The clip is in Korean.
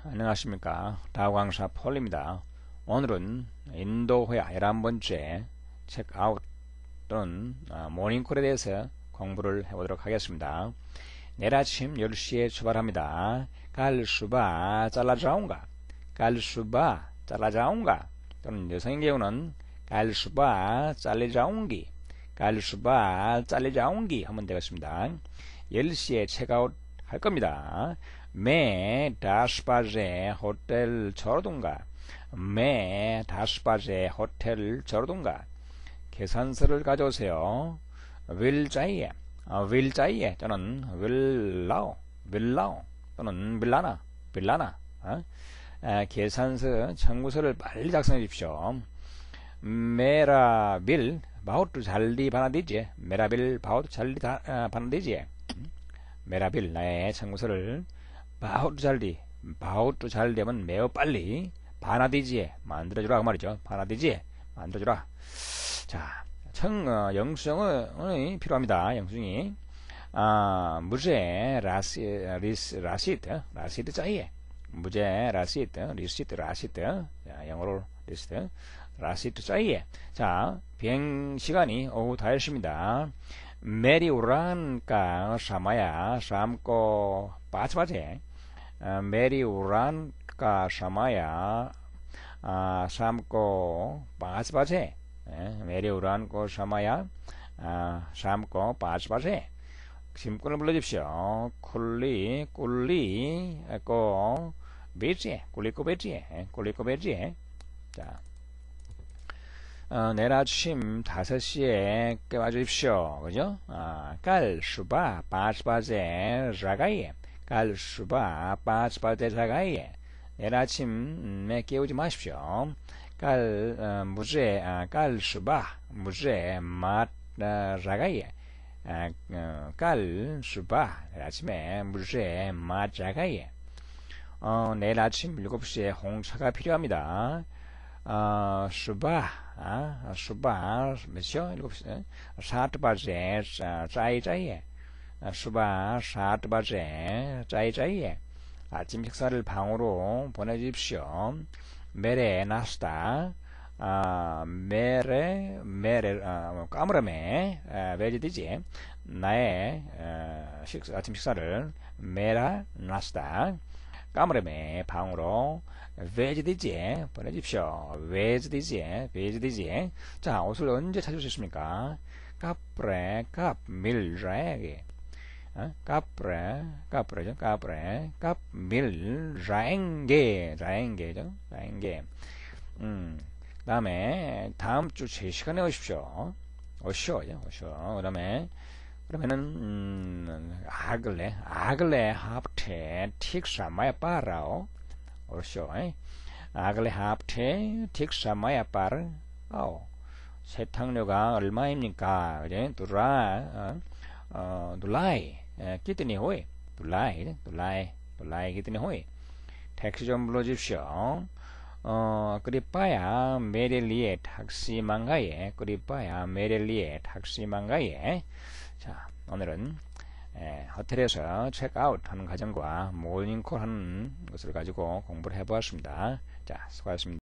안녕하십니까. 다우강사 폴입니다. 오늘은 인도회화 11번째 체크아웃 또는 모닝콜에 대해서 공부를 해보도록 하겠습니다. 내일 아침 10시에 출발합니다. Kal suba चला जाऊंगा. Kal suba चला जाऊंगा. 또는 여성의 경우는 Kal suba चली जाऊंगी. Kal suba चली जाऊंगी 하면 되겠습니다. 10시에 체크아웃 할 겁니다. मैं 10 बजे होटल छोड़ दूंगा. मैं 10 बजे होटल छोड़ दूंगा. 계산서를 가져오세요. will चाहिए. will चाहिए 또는 will lao 또는 빌라나. 계산서 청구서를 빨리 작성해 주십시오. मेरा बिल बहुत जल्दी बना दीजिए. मेरा बिल बहुत जल्दी बना दीजिए. मेरा बिल 나의 청구서를 बहुत जल्दी 하면 매우 빨리 बना दीजिए 만들어주라 그 말이죠. बना दीजिए 만들어주라. 자, 영수증이 필요합니다. 영수증이 मुझे रसीद चाहिए. मुझे रसीद. 자, 영어로 리스트. रसीद चाहिए. 자, 비행 시간이 오후 5시입니다. मेरी उड़ान का समय शाम को 5 बजे. मेरी उड़ान का समय शाम को 5 बजे. मेरी उड़ान को समय शाम को 5 बजे. 짐꾼을 불러주십시오. 꿀리 को बेचिए. 자, 내일 아침 5시에 깨워주십시오. 그죠? कल सुबह 5 बजे जगाइए. कल सुबह 5 बजे जगाइए. 내일 아침에 깨우지 마십시오. कल सुबह मुझे मत जगाइए. कल सुबह 내일 아침에 मुझे मत जगाइए. 내일 아침 7시에 홍차가 필요합니다. सुबह 몇 시요? 7시 7 बजे चाय चाहिए. सुबह 7 बजे चाय चाहिए. 아침 식사를 방으로 보내주십시오. मेरे नाश्ता 까무라 में भेज दीजिए. 나의 아침 식사를 मेरा नाश्ता 까무라 में 방으로 भेज दीजिए 보내주십시오. भेज दीजिए. 자, 옷을 언제 찾을 수 있습니까? कब मिल जाएगी. कब मिल जाएंगे. 다음에 다음 주 제 시간에 오십시오. 그러면은 अगले हफ्ते ठीक समय पर आओ. 오십시오. अगले हफ्ते ठीक समय पर आओ. 세탁료가 얼마입니까? 그제 दुलाई कितनी हुई? दुलाई कितनी हुई? 택시 좀 불러주십시오. कृपया मेरे लिए 택시 मंगाइए. 자, 오늘은 호텔에서 체크아웃 하는 과정과 모닝콜 하는 것을 가지고 공부를 해보았습니다. 자, 수고하셨습니다.